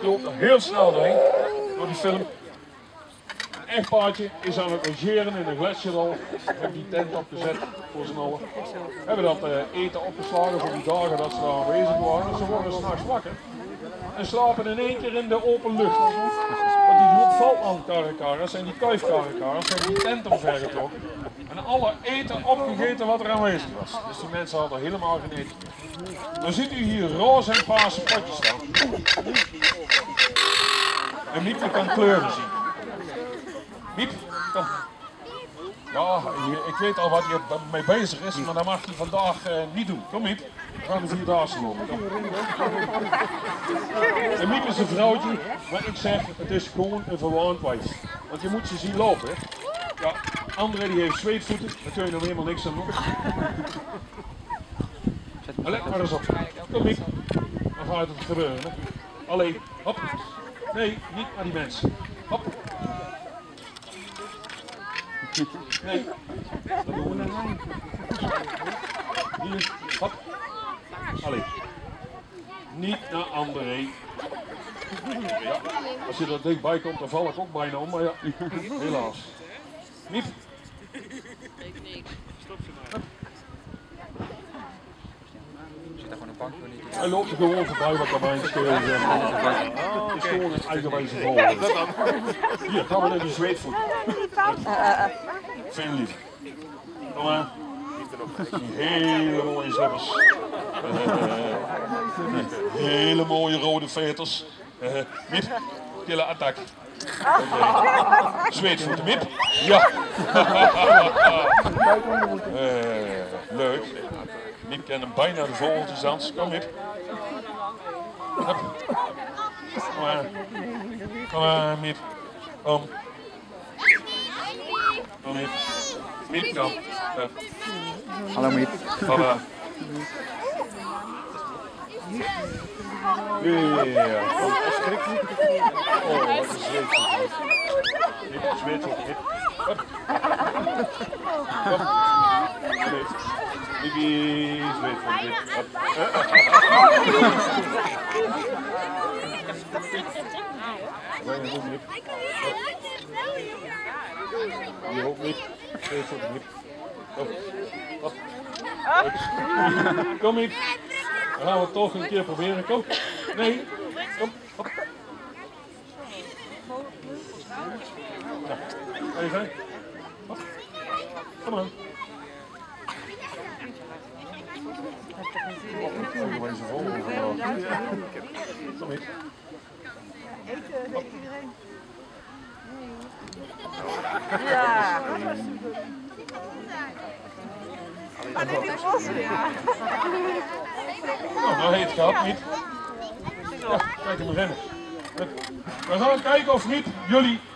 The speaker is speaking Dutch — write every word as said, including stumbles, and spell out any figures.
loopt er heel snel doorheen, door die film. Een echtpaardje is aan het logeren in een gletsjerrol. Hebben die tent opgezet voor z'n allen. Hebben dat uh, eten opgeslagen voor die dagen dat ze daar aanwezig waren. Ze worden s'nachts wakker en slapen in één keer in de open lucht. Want die grond valt aan karrekaras en die kuifkarrekaras hebben die tent omvergetrokken. En alle eten opgegeten wat er aanwezig was. Dus die mensen hadden helemaal geen eten meer. Dan ziet u hier roze en paarse potjes staan. En Miep kan kleuren zien. Miep, kom. Ja, ik weet al wat hij mee bezig is, maar dat mag hij vandaag uh, niet doen. Kom Miep, we gaan de vierdaagse lopen. Kom. En Miep is een vrouwtje, maar ik zeg, het is gewoon een verwaand wijf. Want je moet ze zien lopen. Hè. Ja, André die heeft zweetvoeten, daar kun je nog helemaal niks aan doen. Maar let maar eens op. Kom Miep, dan gaat het gebeuren. Hè. Allee, hop. Nee, niet naar die mensen. Hop. Nee, dat doen we niet. Hier, hop. Allee. Niet naar André. Ja, als je er dichtbij komt, dan val ik ook bijna om, maar ja, helaas. Miep. Stop ze maar. Zit daar gewoon een bank? Hij loopt er gewoon voorbij wat daarbij te schelen. Het is gewoon een eigenwijze vol. Hier, gaan we naar die zweetvoet. Veel liever. Kom maar. Die hele mooie slippers. Hele mooie rode veters. Miep, kille attack. Okay. Zweetvoeten, Miep. Ja. uh, leuk. Miep kent hem bijna de vogeltjes aan. Kom Miep. Hup. Kom maar. Kom maar Miep. Kom. Kom Miep. Miep, kom. Hup. Hallo Miep. Papa. Ja, schrik niet. Oh, wat een zweetvoet. Miep, zweetvoet, Miep. Hup. Kom. Miep. Miepie, zweetvoet, Miep. Hup. Weinig goed, Miep. Hier ook Miep. Zweetvoet, Miep. Kom. Hop. Kom Miep. Dan gaan we het toch een keer proberen. Kom. Nee. Kom. Hop. Ja. Even. Hop. Kom aan. Kom eens vol. Kom Miep. Hop. Ja. Maar dit is los, ja. Nou, nou heet het gehad, Miep. Ja, kijk hem rennen. We gaan kijken of Miep jullie